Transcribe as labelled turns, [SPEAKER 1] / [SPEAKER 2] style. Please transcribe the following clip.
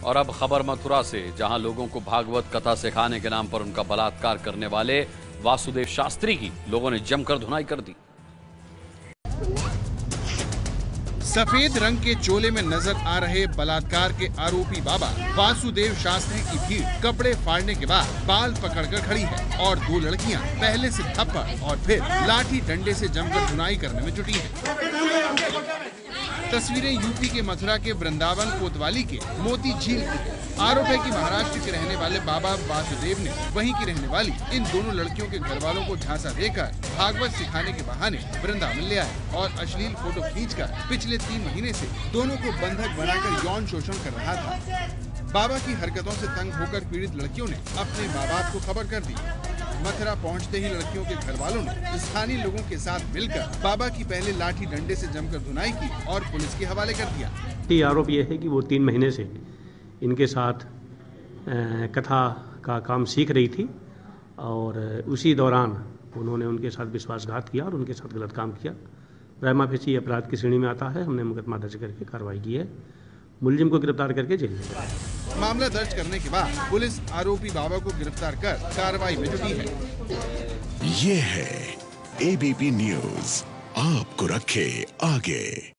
[SPEAKER 1] और अब खबर मथुरा से, जहां लोगों को भागवत कथा सिखाने के नाम पर उनका बलात्कार करने वाले वासुदेव शास्त्री की लोगों ने जमकर धुनाई कर दी।
[SPEAKER 2] सफेद रंग के चोले में नजर आ रहे बलात्कार के आरोपी बाबा वासुदेव शास्त्री की भीड़ कपड़े फाड़ने के बाद बाल पकड़कर खड़ी है और दो लड़कियां पहले से थप्पड़ और फिर लाठी डंडे से जमकर धुनाई करने में जुटी हैं। तस्वीरें यूपी के मथुरा के वृंदावन कोतवाली के मोती झील की। आरोप है कि महाराष्ट्र के रहने वाले बाबा वासुदेव ने वहीं की रहने वाली इन दोनों लड़कियों के घर वालों को झांसा देकर भागवत सिखाने के बहाने वृंदावन ले आए और अश्लील फोटो खींचकर पिछले 3 महीने से दोनों को बंधक बनाकर यौन शोषण कर रहा था। बाबा की हरकतों से तंग होकर पीड़ित लड़कियों ने अपने माँ बाप को खबर कर दी। मथुरा पहुंचते ही लड़कियों के घर वालों ने स्थानीय लोगों के साथ मिलकर बाबा की पहले लाठी डंडे से जमकर धुनाई की और पुलिस के हवाले कर दिया।
[SPEAKER 3] ये आरोप ये है कि वो 3 महीने से इनके साथ कथा का काम सीख रही थी और उसी दौरान उन्होंने उनके साथ विश्वासघात किया और उनके साथ गलत काम किया। प्राइमा फेसी अपराध की श्रेणी में आता है। हमने मुकदमा दर्ज करके कार्रवाई की है। मुलजिम को गिरफ्तार करके जेल में।
[SPEAKER 2] मामला दर्ज करने के बाद पुलिस आरोपी बाबा को गिरफ्तार कर कार्रवाई में जुटी है।
[SPEAKER 4] ये है एबीपी न्यूज़, आपको रखे आगे।